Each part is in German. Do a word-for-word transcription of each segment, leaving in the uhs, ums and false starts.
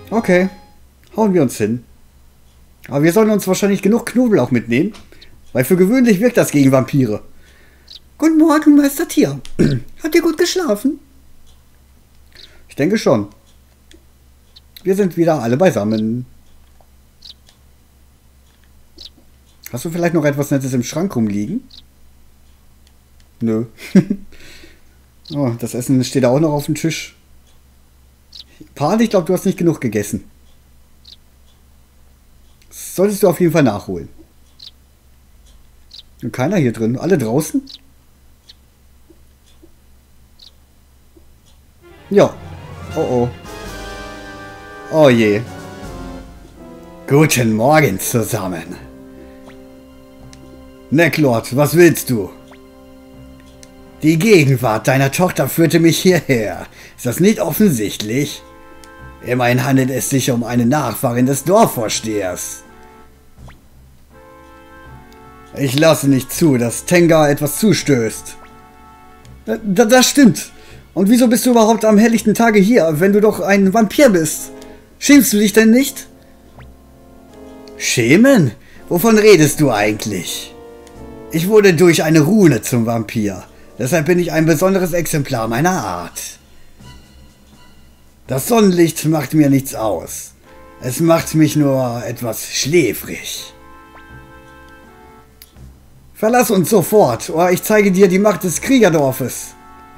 Okay, hauen wir uns hin. Aber wir sollen uns wahrscheinlich genug Knoblauch mitnehmen, weil für gewöhnlich wirkt das gegen Vampire. Guten Morgen, Meister Tier. Habt ihr gut geschlafen? Ich denke schon. Wir sind wieder alle beisammen. Hast du vielleicht noch etwas Nettes im Schrank rumliegen? Nö. Oh, das Essen steht auch noch auf dem Tisch. Pan, ich glaube, du hast nicht genug gegessen. Das solltest du auf jeden Fall nachholen. Und keiner hier drin. Alle draußen? Ja. Oh oh. Oh je. Guten Morgen zusammen. Necklord, was willst du? Die Gegenwart deiner Tochter führte mich hierher. Ist das nicht offensichtlich? Immerhin handelt es sich um eine Nachfahrin des Dorfvorstehers. Ich lasse nicht zu, dass Tenga etwas zustößt. Da, das stimmt. Und wieso bist du überhaupt am helllichten Tage hier, wenn du doch ein Vampir bist? Schämst du dich denn nicht? Schämen? Wovon redest du eigentlich? Ich wurde durch eine Rune zum Vampir. Deshalb bin ich ein besonderes Exemplar meiner Art. Das Sonnenlicht macht mir nichts aus. Es macht mich nur etwas schläfrig. Verlass uns sofort, oder ich zeige dir die Macht des Kriegerdorfes.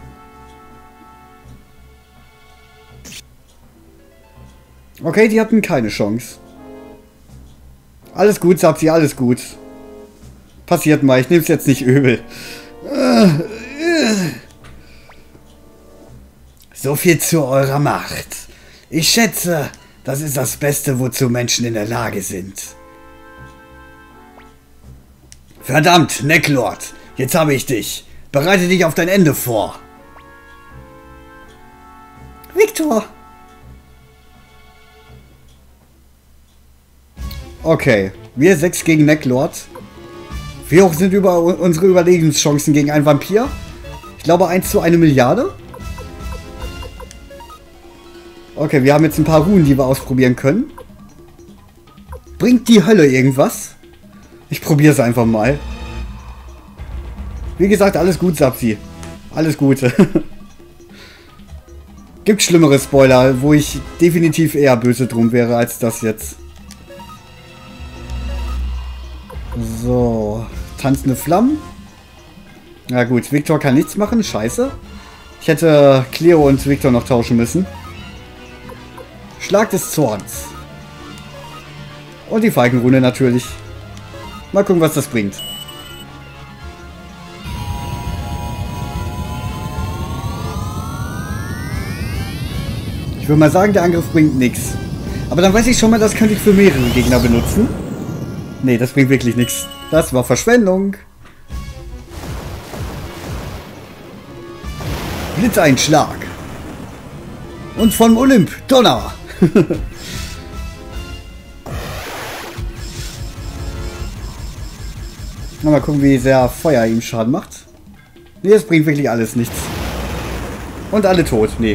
Okay, die hatten keine Chance. Alles gut, sagt sie, alles gut. Passiert mal, ich nehme es jetzt nicht übel. So viel zu eurer Macht. Ich schätze, das ist das Beste, wozu Menschen in der Lage sind. Verdammt, Necklord, jetzt habe ich dich. Bereite dich auf dein Ende vor. Victor! Okay, wir sechs gegen Necklord. Wie hoch sind über unsere Überlebenschancen gegen einen Vampir? Ich glaube eins zu eine Milliarde. Okay, wir haben jetzt ein paar Runen, die wir ausprobieren können. Bringt die Hölle irgendwas? Ich probiere es einfach mal. Wie gesagt, alles gut, Sapsi. Alles Gute. Gibt schlimmere Spoiler, wo ich definitiv eher böse drum wäre als das jetzt. So, tanzende Flammen. Na gut, Victor kann nichts machen, scheiße. Ich hätte Cleo und Victor noch tauschen müssen. Schlag des Zorns. Und die Falkenrune natürlich. Mal gucken, was das bringt. Ich würde mal sagen, der Angriff bringt nichts. Aber dann weiß ich schon mal, das könnte ich für mehrere Gegner benutzen. Nee, das bringt wirklich nichts. Das war Verschwendung. Blitzeinschlag. Und vom Olymp, Donner. Mal gucken, wie sehr Feuer ihm Schaden macht. Nee, es bringt wirklich alles nichts. Und alle tot. Nee.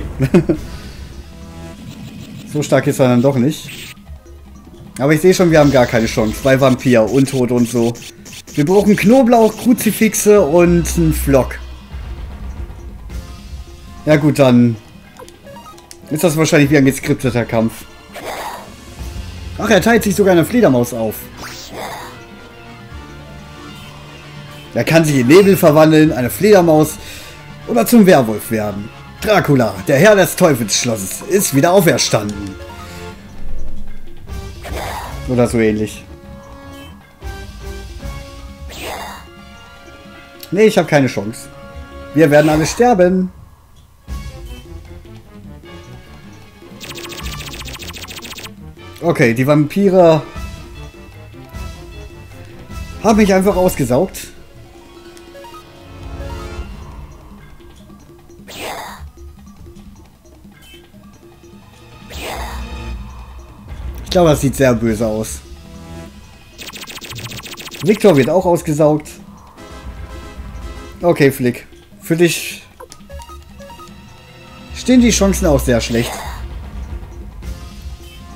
So stark ist er dann doch nicht. Aber ich sehe schon, wir haben gar keine Chance. Bei Vampir, Untot und so. Wir brauchen Knoblauch, Kruzifixe und einen Flock. Ja gut, dann ist das wahrscheinlich wie ein geskripteter Kampf. Ach, er teilt sich sogar eine Fledermaus auf. Er kann sich in Nebel verwandeln, eine Fledermaus oder zum Werwolf werden. Dracula, der Herr des Teufelsschlosses, ist wieder auferstanden. Oder so ähnlich. Nee, ich habe keine Chance. Wir werden alle sterben. Okay, die Vampire haben mich einfach ausgesaugt. Ich glaube, das sieht sehr böse aus. Victor wird auch ausgesaugt. Okay, Flick. Für dich stehen die Chancen auch sehr schlecht.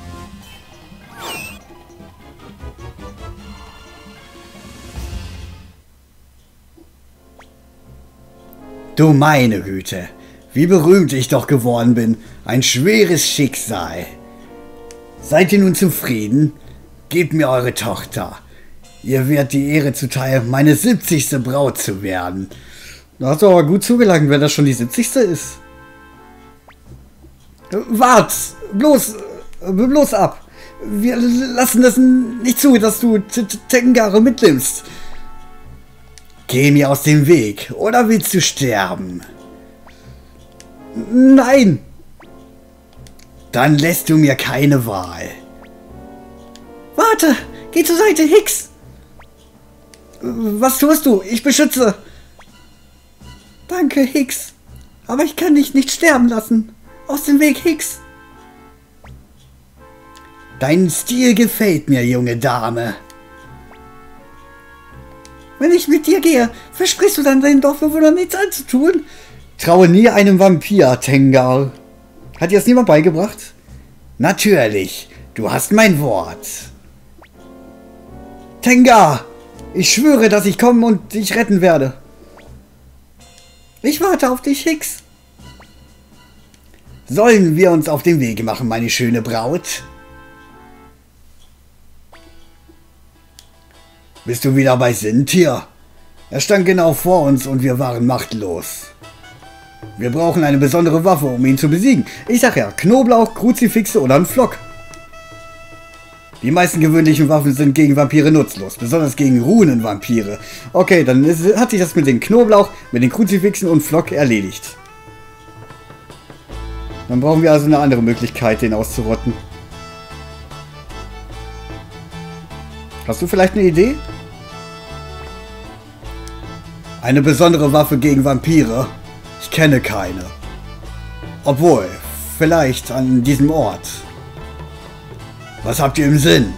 Du meine Güte, wie berühmt ich doch geworden bin. Ein schweres Schicksal. Seid ihr nun zufrieden? Gebt mir eure Tochter. Ihr werdet die Ehre zuteil, meine siebzigste Braut zu werden. Da hast du aber gut zugelangt, wenn das schon die siebzigste ist. Wart! Bloß, bloß ab! Wir lassen das nicht zu, dass du Tengare mitnimmst. Geh mir aus dem Weg, oder willst du sterben? Nein! Dann lässt du mir keine Wahl. Warte! Geh zur Seite, Hicks! Was tust du? Ich beschütze! Danke, Hicks. Aber ich kann dich nicht sterben lassen. Aus dem Weg, Hicks! Dein Stil gefällt mir, junge Dame. Wenn ich mit dir gehe, versprichst du dann deinen Dorfbewohnern nichts anzutun? Traue nie einem Vampir, Tengar. Hat dir das niemand beigebracht? Natürlich, du hast mein Wort. Tengar, ich schwöre, dass ich kommen und dich retten werde. Ich warte auf dich, Hicks. Sollen wir uns auf den Weg machen, meine schöne Braut? Bist du wieder bei Sintier? Er stand genau vor uns und wir waren machtlos. Wir brauchen eine besondere Waffe, um ihn zu besiegen. Ich sag ja, Knoblauch, Kruzifixe oder ein Flock. Die meisten gewöhnlichen Waffen sind gegen Vampire nutzlos, besonders gegen Runenvampire. Okay, dann ist, hat sich das mit dem Knoblauch, mit den Kruzifixen und Flock erledigt. Dann brauchen wir also eine andere Möglichkeit, den auszurotten. Hast du vielleicht eine Idee? Eine besondere Waffe gegen Vampire? Ich kenne keine. Obwohl, vielleicht an diesem Ort. Was habt ihr im Sinn?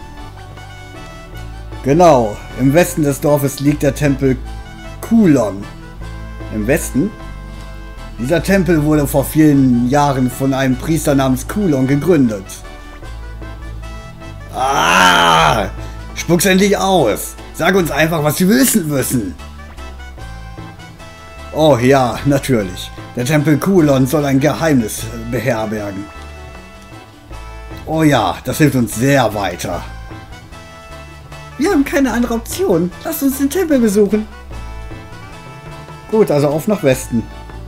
Genau, im Westen des Dorfes liegt der Tempel Kulon. Im Westen? Dieser Tempel wurde vor vielen Jahren von einem Priester namens Kulon gegründet. Ah! Spuck's endlich aus! Sag uns einfach, was wir wissen müssen! Oh ja, natürlich. Der Tempel Kulon soll ein Geheimnis beherbergen. Oh ja, das hilft uns sehr weiter. Wir haben keine andere Option. Lasst uns den Tempel besuchen. Gut, also auf nach Westen.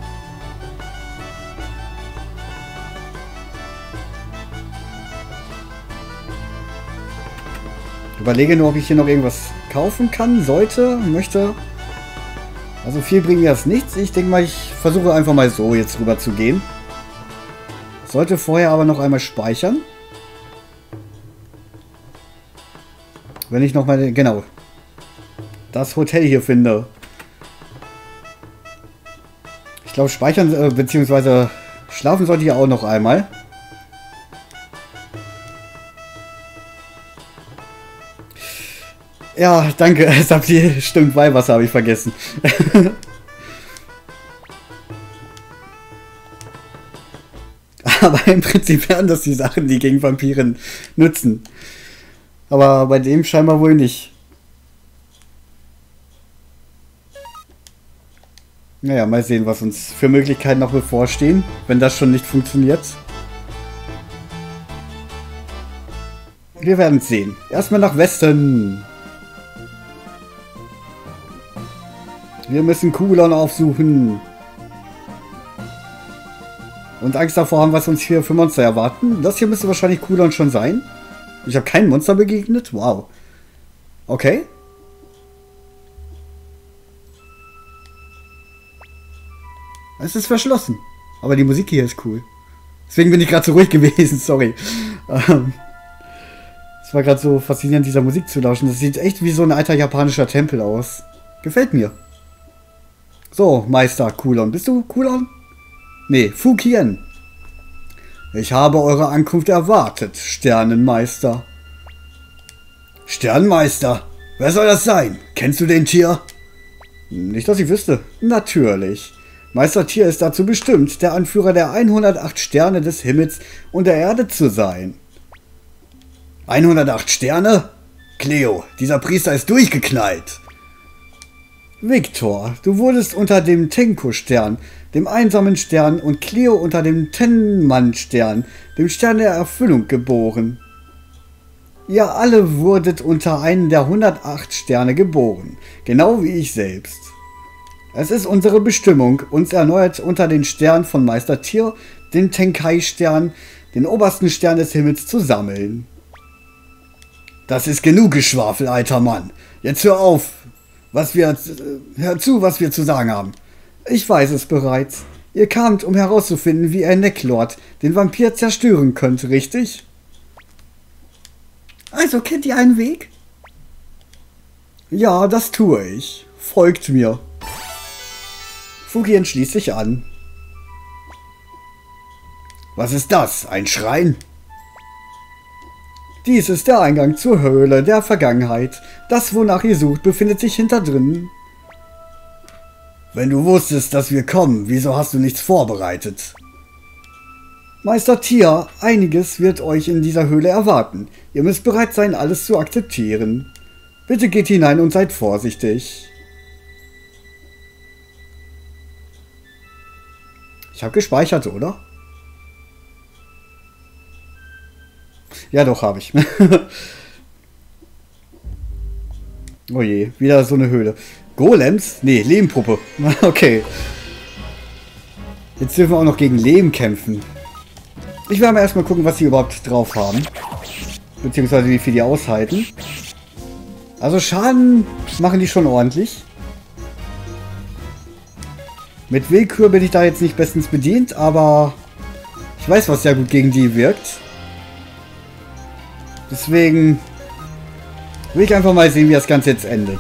Ich überlege nur, ob ich hier noch irgendwas kaufen kann, sollte, möchte. Also viel bringt mir das nichts. Ich denke mal, ich versuche einfach mal so jetzt rüber zu gehen. Sollte vorher aber noch einmal speichern. Wenn ich noch mal, genau, das Hotel hier finde. Ich glaube, speichern äh, bzw. schlafen sollte ich auch noch einmal. Ja, danke. Es habt ihr, stimmt, Weihwasser habe ich vergessen. Aber im Prinzip wären das die Sachen, die gegen Vampiren nützen. Aber bei dem scheinbar wohl nicht. Naja, mal sehen, was uns für Möglichkeiten noch bevorstehen, wenn das schon nicht funktioniert. Wir werden es sehen. Erstmal nach Westen. Wir müssen Kulon aufsuchen. Und Angst davor haben, was uns hier für Monster erwarten. Das hier müsste wahrscheinlich Kulon schon sein. Ich habe kein Monster begegnet. Wow. Okay. Es ist verschlossen. Aber die Musik hier ist cool. Deswegen bin ich gerade so ruhig gewesen. Sorry. Ähm, es war gerade so faszinierend, dieser Musik zu lauschen. Das sieht echt wie so ein alter japanischer Tempel aus. Gefällt mir. So, Meister Kulon. Bist du Kulon? Nee, Fukien. Ich habe eure Ankunft erwartet, Sternenmeister. Sternenmeister? Wer soll das sein? Kennst du den Tier? Nicht, dass ich wüsste. Natürlich. Meister Tier ist dazu bestimmt, der Anführer der hundertacht Sterne des Himmels und der Erde zu sein. hundertacht Sterne? Cleo, dieser Priester ist durchgeknallt. Victor, du wurdest unter dem Tenko-Stern, dem einsamen Stern, und Cleo unter dem Tenman-Stern, dem Stern der Erfüllung, geboren. Ihr alle wurdet unter einen der hundertacht Sterne geboren, genau wie ich selbst. Es ist unsere Bestimmung, uns erneut unter den Stern von Meister Tier, den Tenkai-Stern, den obersten Stern des Himmels, zu sammeln. Das ist genug Geschwafel, alter Mann. Jetzt hör auf, was wir, hör zu, was wir zu sagen haben. Ich weiß es bereits. Ihr kamt, um herauszufinden, wie ihr Necklord, den Vampir, zerstören könnt, richtig? Also kennt ihr einen Weg? Ja, das tue ich. Folgt mir. Fugi entschließt sich an. Was ist das? Ein Schrein? Dies ist der Eingang zur Höhle der Vergangenheit. Das, wonach ihr sucht, befindet sich hinter drinnen. Wenn du wusstest, dass wir kommen, wieso hast du nichts vorbereitet? Meister Tier, einiges wird euch in dieser Höhle erwarten. Ihr müsst bereit sein, alles zu akzeptieren. Bitte geht hinein und seid vorsichtig. Ich habe gespeichert, oder? Ja, doch, habe ich. Oh je, wieder so eine Höhle. Golems? Nee, Lehmpuppe. Okay. Jetzt dürfen wir auch noch gegen Lehm kämpfen. Ich werde mal erstmal gucken, was sie überhaupt drauf haben. Beziehungsweise wie viel die aushalten. Also Schaden machen die schon ordentlich. Mit Willkür bin ich da jetzt nicht bestens bedient, aber ich weiß, was sehr gut gegen die wirkt. Deswegen will ich einfach mal sehen, wie das Ganze jetzt endet.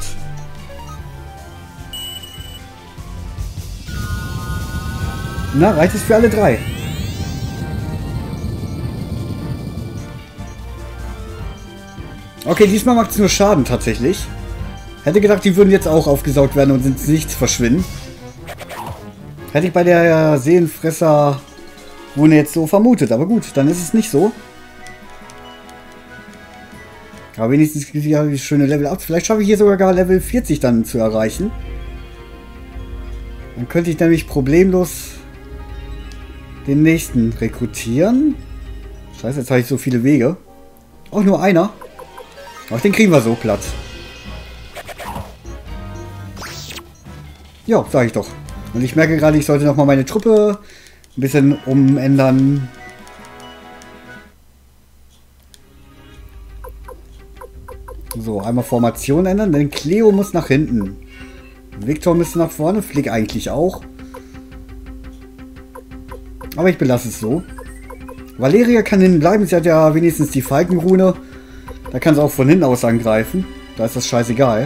Na, reicht es für alle drei? Okay, diesmal macht es nur Schaden tatsächlich. Hätte gedacht, die würden jetzt auch aufgesaugt werden und ins Nichts verschwinden. Hätte ich bei der Seelenfresser-Rune jetzt so vermutet. Aber gut, dann ist es nicht so. Aber wenigstens gibt es ja schöne Level up. Vielleicht schaffe ich hier sogar Level vierzig dann zu erreichen. Dann könnte ich nämlich problemlos den nächsten rekrutieren. Scheiße, jetzt habe ich so viele Wege. Auch nur einer. Aber den kriegen wir so platt. Ja, sage ich doch. Und ich merke gerade, ich sollte nochmal meine Truppe ein bisschen umändern. So, einmal Formation ändern, denn Cleo muss nach hinten. Victor müsste nach vorne, Flick eigentlich auch. Aber ich belasse es so. Valeria kann hinten bleiben, sie hat ja wenigstens die Falkenrune. Da kann sie auch von hinten aus angreifen. Da ist das scheißegal.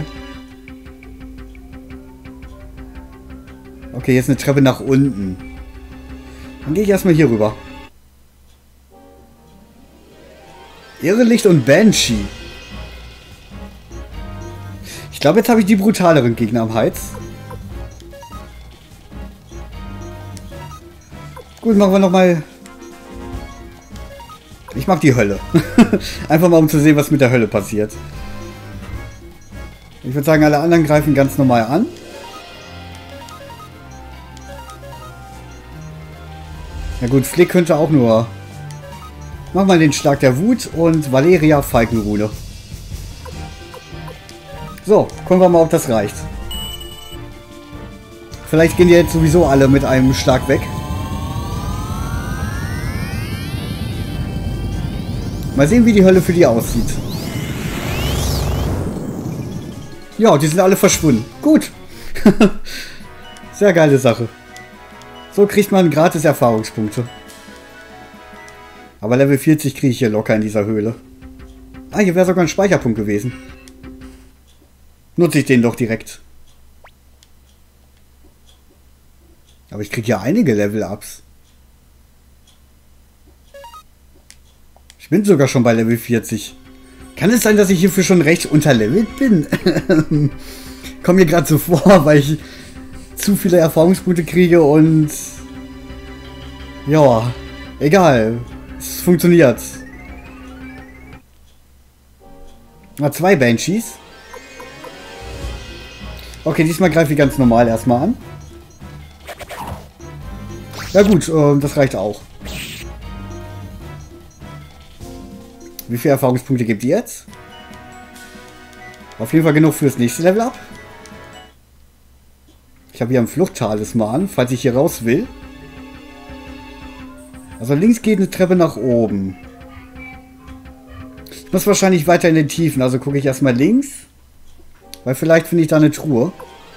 Okay, jetzt eine Treppe nach unten. Dann gehe ich erstmal hier rüber. Irrelicht und Banshee. Ich glaube, jetzt habe ich die brutaleren Gegner am Hals. Gut, machen wir nochmal. Ich mag die Hölle. Einfach mal, um zu sehen, was mit der Hölle passiert. Ich würde sagen, alle anderen greifen ganz normal an. Ja gut, Flick könnte auch nur... Mach mal den Schlag der Wut und Valeria Falkenrune. So, gucken wir mal, ob das reicht. Vielleicht gehen die jetzt sowieso alle mit einem Schlag weg. Mal sehen, wie die Hölle für die aussieht. Ja, die sind alle verschwunden. Gut. Sehr geile Sache. So kriegt man gratis Erfahrungspunkte. Aber Level vierzig kriege ich hier locker in dieser Höhle. Ah, hier wäre sogar ein Speicherpunkt gewesen. Nutze ich den doch direkt. Aber ich kriege ja einige Level-Ups. Ich bin sogar schon bei Level vierzig. Kann es sein, dass ich hierfür schon recht unterlevelt bin? Kommt mir gerade so vor, weil ich zu viele Erfahrungspunkte kriege und... Ja, egal. Es funktioniert. Na, zwei Banshees. Okay, diesmal greife ich ganz normal erstmal an. Ja gut, äh, das reicht auch. Wie viele Erfahrungspunkte gibt ihr jetzt? Auf jeden Fall genug fürs nächste Level up. Ich habe hier einen Fluchttalisman, falls ich hier raus will. Also links geht eine Treppe nach oben. Ich muss wahrscheinlich weiter in den Tiefen, also gucke ich erstmal links. Weil vielleicht finde ich da eine Truhe.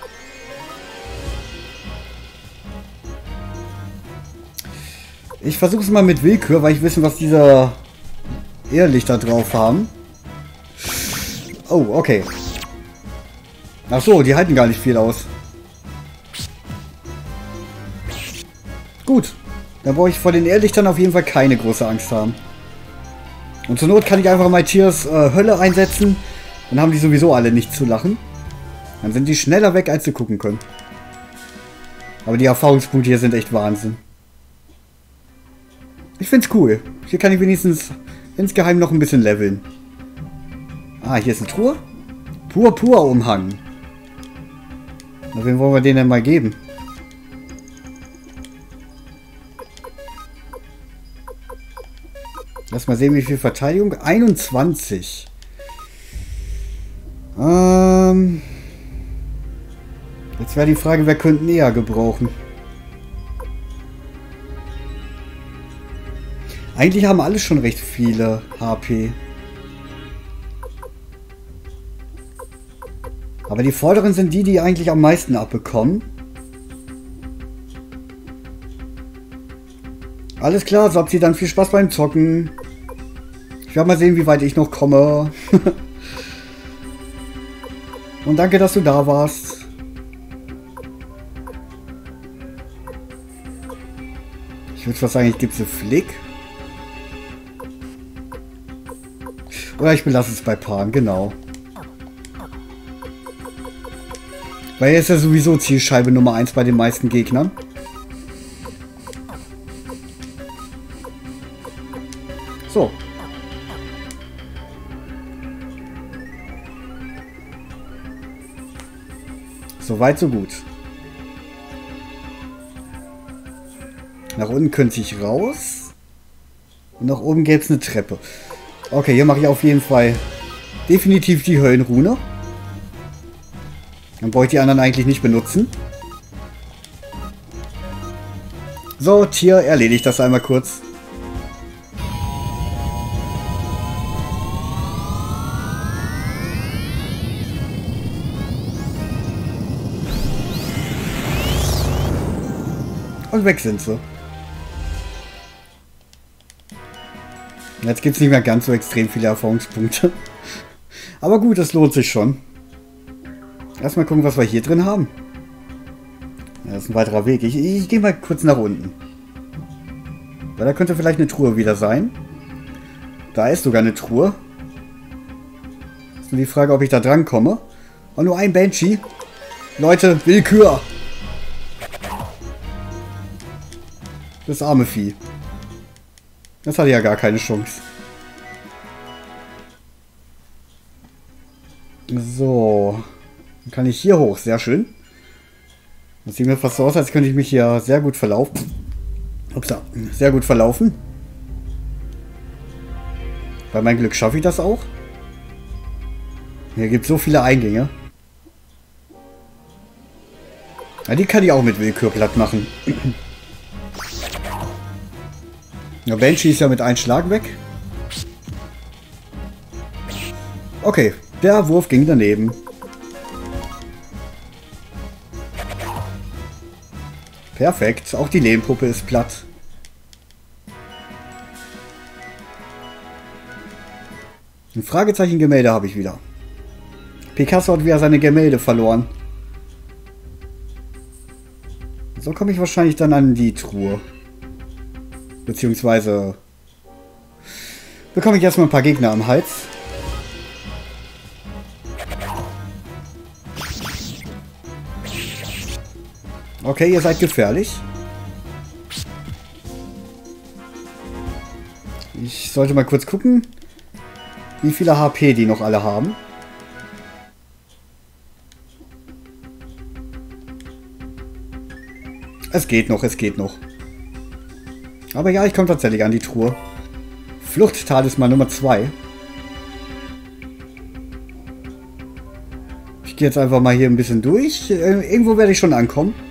Ich versuche es mal mit Willkür, weil ich wissen, was diese Irrlichter drauf haben. Oh, okay. Ach so, die halten gar nicht viel aus. Gut. Dann brauche ich vor den Irrlichtern auf jeden Fall keine große Angst haben. Und zur Not kann ich einfach mal Tiers äh, Hölle einsetzen. Dann haben die sowieso alle nicht zu lachen. Dann sind die schneller weg, als sie gucken können. Aber die Erfahrungspunkte hier sind echt Wahnsinn. Ich find's cool. Hier kann ich wenigstens insgeheim noch ein bisschen leveln. Ah, hier ist eine Truhe. Purpur-Umhang. Na, wen wollen wir den denn mal geben? Lass mal sehen, wie viel Verteidigung. einundzwanzig. Ähm... Jetzt wäre die Frage, wer könnte eher gebrauchen? Eigentlich haben alle schon recht viele H P. Aber die vorderen sind die, die eigentlich am meisten abbekommen. Alles klar, Sapsi, dann viel Spaß beim Zocken. Ich werde mal sehen, wie weit ich noch komme. Und danke, dass du da warst. Ich würde fast sagen, ich gebe sie Flick. Oder ich belasse es bei Pan, genau. Weil er ist ja sowieso Zielscheibe Nummer eins bei den meisten Gegnern. So. So weit, so gut. Nach unten könnte ich raus. Und nach oben gäbe es eine Treppe. Okay, hier mache ich auf jeden Fall definitiv die Höllenrune. Dann brauche ich die anderen eigentlich nicht benutzen. So, Tier, erledigt das einmal kurz. Und weg sind sie. Jetzt gibt es nicht mehr ganz so extrem viele Erfahrungspunkte. Aber gut, es lohnt sich schon. Erstmal gucken, was wir hier drin haben. Ja, das ist ein weiterer Weg. Ich, ich gehe mal kurz nach unten. Weil da könnte vielleicht eine Truhe wieder sein. Da ist sogar eine Truhe. Ist nur die Frage, ob ich da dran komme. Und nur ein Banshee. Leute, Willkür! Das arme Vieh. Das hatte ja gar keine Chance. So. Dann kann ich hier hoch. Sehr schön. Das sieht mir fast so aus, als könnte ich mich hier sehr gut verlaufen. Upsa. Sehr gut verlaufen. Bei meinem Glück schaffe ich das auch. Hier gibt es so viele Eingänge. Ja, die kann ich auch mit Willkür platt machen. Ja, Banshee ist ja mit einem Schlag weg. Okay, der Wurf ging daneben. Perfekt, auch die Lehmpuppe ist platt. Ein Fragezeichen-Gemälde habe ich wieder. Picasso hat wieder seine Gemälde verloren. So komme ich wahrscheinlich dann an die Truhe. Beziehungsweise bekomme ich erstmal ein paar Gegner am Hals. Okay, ihr seid gefährlich. Ich sollte mal kurz gucken, wie viele H P die noch alle haben. Es geht noch, es geht noch. Aber ja, ich komme tatsächlich an die Truhe. Fluchttalisman Nummer zwei. Ich gehe jetzt einfach mal hier ein bisschen durch. Äh, irgendwo werde ich schon ankommen.